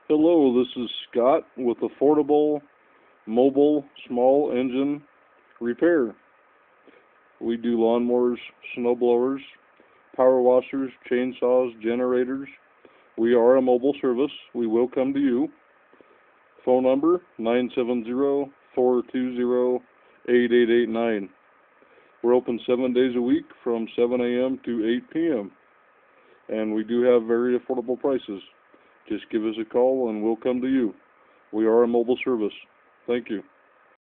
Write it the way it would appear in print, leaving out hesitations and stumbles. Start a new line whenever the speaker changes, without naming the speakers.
Hello, this is Scott with Affordable Mobile Small Engine Repair. We do lawnmowers, snowblowers, power washers, chainsaws, generators. We are a mobile service. We will come to you. Phone number 970-420-8889. We're open 7 days a week from 7 a.m. to 8 p.m. And we do have very affordable prices. Just give us a call and we'll come to you. We are a mobile service. Thank you.